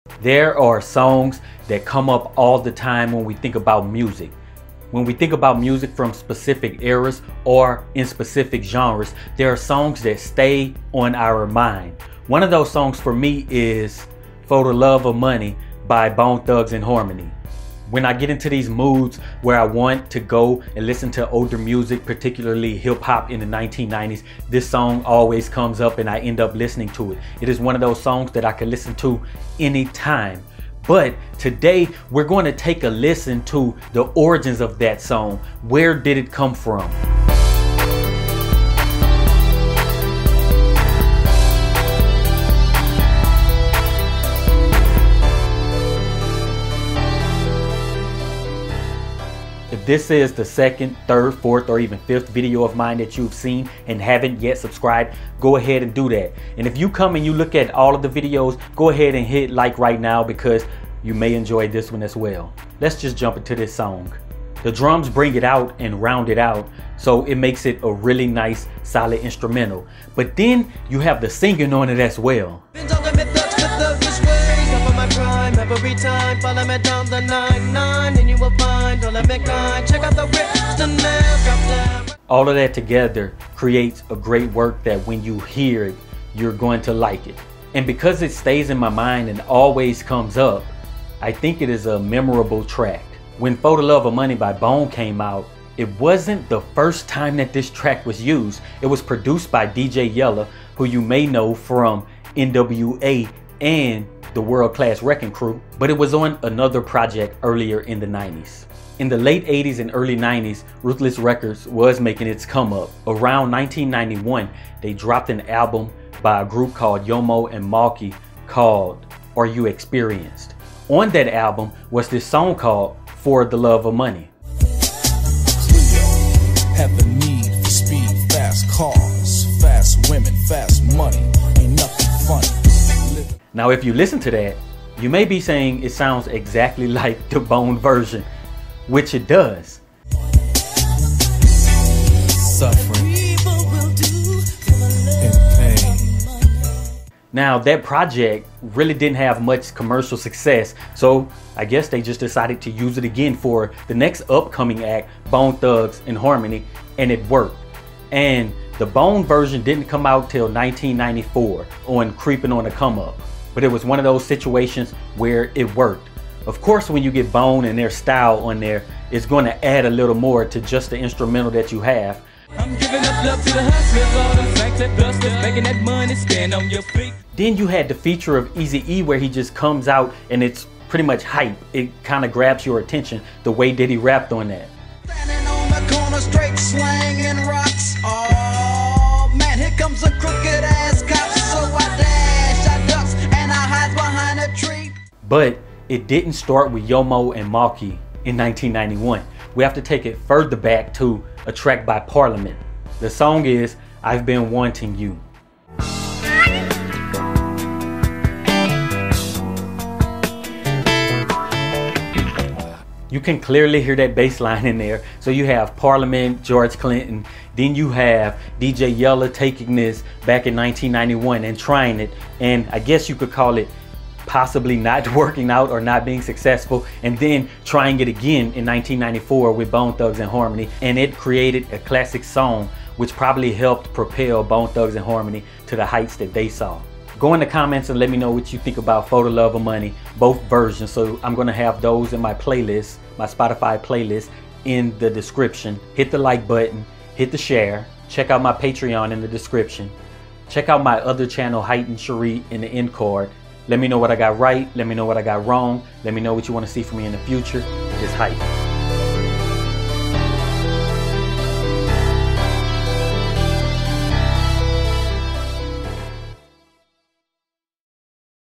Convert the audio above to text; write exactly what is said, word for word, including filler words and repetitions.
There are songs that come up all the time when we think about music. When we think about music from specific eras or in specific genres, there are songs that stay on our mind. One of those songs for me is For the Love of Money by Bone Thugs and Harmony. When I get into these moods where I want to go and listen to older music, particularly hip hop in the nineteen nineties, this song always comes up and I end up listening to it. It is one of those songs that I can listen to anytime. But today we're going to take a listen to the origins of that song. Where did it come from? If this is the second, third, fourth, or even fifth video of mine that you've seen and haven't yet subscribed, go ahead and do that. And if you come and you look at all of the videos, go ahead and hit like right now because you may enjoy this one as well. Let's just jump into this song. The drums bring it out and round it out, so it makes it a really nice, solid instrumental. But then you have the singing on it as well. Every time, follow me down the nine nine, and you will find all I make nine. Check out the rips, the nail, drop down. All of that together creates a great work that when you hear it, you're going to like it. And because it stays in my mind and always comes up, I think it is a memorable track. When For the Love of Money by Bone came out, it wasn't the first time that this track was used. It was produced by D J Yella, who you may know from N W A and the World Class Wrecking Crew, but it was on another project earlier in the nineties. In the late eighties and early nineties, Ruthless Records was making its come up. Around nineteen ninety-one, they dropped an album by a group called Yomo and Malky called Are You Experienced? On that album was this song called For the Love of Money. Have the need for speed, fast cars, fast women, fast money, ain't nothing funny. Now, if you listen to that, you may be saying it sounds exactly like the Bone version, which it does. Suffering and pain. Now, that project really didn't have much commercial success, so I guess they just decided to use it again for the next upcoming act, Bone Thugs and Harmony, and it worked. And the Bone version didn't come out till nineteen ninety-four on Creeping on the Come Up. But it was one of those situations where it worked. Of course, when you get Bone and their style on there, it's going to add a little more to just the instrumental that you have. I'm giving up love to the hustlers, all the saints that dusters, making that money stand on your feet. Then you had the feature of Eazy-E where he just comes out and it's pretty much hype. It kind of grabs your attention the way that he rapped on that. Standing on the corner, straight slanging rocks. Oh man, here comes a crooked ass cop, so I dash, I ducks, and I hide behind a tree. But it didn't start with Yomo and Malky in nineteen ninety-one. We have to take it further back to a track by Parliament. The song is I've Been Wanting You. You can clearly hear that bass line in there. So you have Parliament, George Clinton, then you have D J Yella taking this back in nineteen ninety-one and trying it, and I guess you could call it possibly not working out or not being successful, and then trying it again in nineteen ninety-four with Bone Thugs and Harmony, and it created a classic song which probably helped propel Bone Thugs and Harmony to the heights that they saw. Go in the comments and let me know what you think about For the Love of Money, both versions. So I'm gonna have those in my playlist, my Spotify playlist, in the description. Hit the like button, hit the share, check out my Patreon in the description. Check out my other channel, Heighten Cherie, in the end card. Let me know what I got right, let me know what I got wrong, let me know what you want to see from me in the future. It's Height.